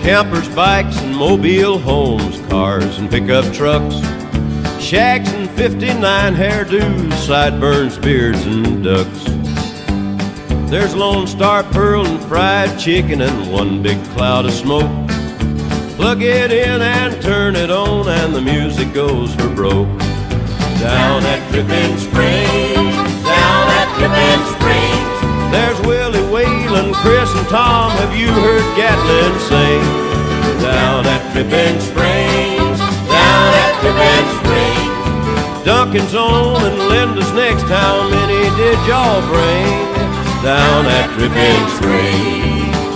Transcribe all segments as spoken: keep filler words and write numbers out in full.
Campers, bikes, and mobile homes, cars and pickup trucks, shacks and fifty-nine hairdos, sideburns, beards, and ducks. There's Lone Star Pearl and fried chicken and one big cloud of smoke. Plug it in and turn it on and the music goes for broke. Down at Dripping Springs, down at Dripping Springs, there's Willie Whalen, Chris and Tom. Have you heard Gatlin sing? Down at Dripping Springs, down at Dripping Springs, Duncan's on and Linda's next. How many did y'all bring? Down at Dripping Springs.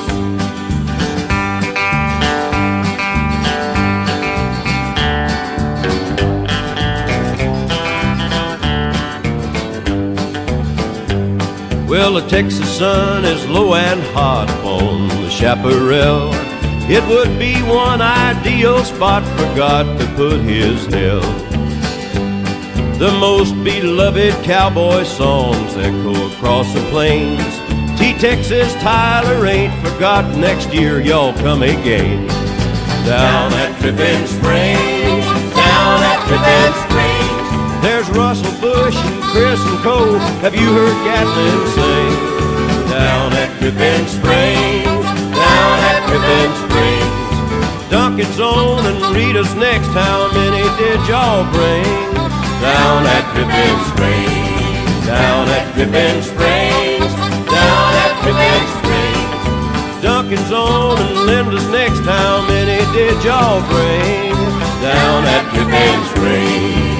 Well, the Texas sun is low and hot on the chaparral. It would be one ideal spot for God to put his hell. The most beloved cowboy songs echo across the plains. T-Texas Tyler ain't forgot. Next year y'all come again. Down at Dripping Springs, down at Dripping Springs, there's Russell Bush and Chris and Cole. Have you heard Gatlin sing? Down at Dripping Springs, down at Dripping Springs, Duncan's on and Rita's next. How many did y'all bring? Down at Dripping Springs, down at Dripping Springs, down at Dripping Springs, Duncan's on and Linda's next. How many did y'all bring? Down at Dripping Springs.